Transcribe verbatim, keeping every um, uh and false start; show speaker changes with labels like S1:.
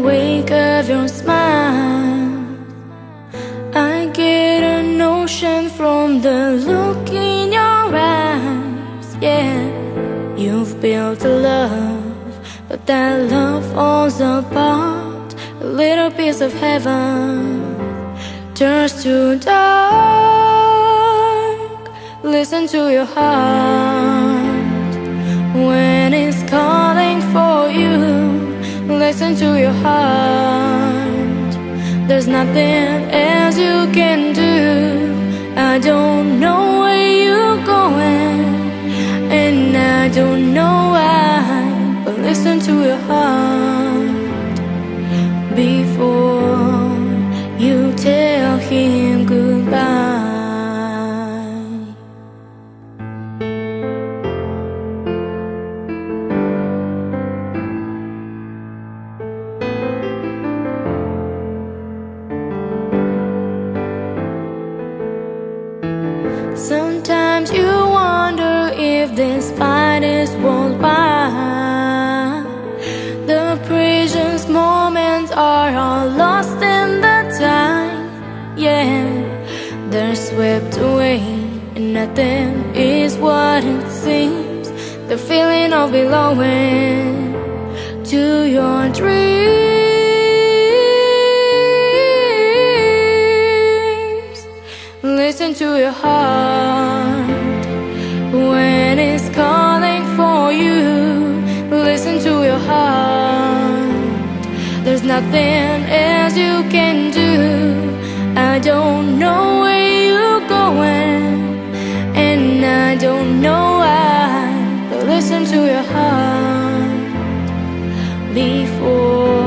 S1: wake of your smile. I get a notion from the look in your eyes. Yeah, you've built a love, but that love falls apart. A little piece of heaven turns to dark. Listen to your heart when it's calling for you. Listen to your heart. There's nothing else you can do. I don't know where you're going, and I don't know why, but listen to your heart before you tell him goodbye. Sometimes you wonder if this fight is worldwide. The precious moments are all lost in the time. Yeah, they're swept away, and nothing is what it seems. The feeling of belonging to your dreams. Listen to your heart when it's calling for you. Listen to your heart. There's nothing else you can do. I don't know where you're going, and I don't know why, but listen to your heart before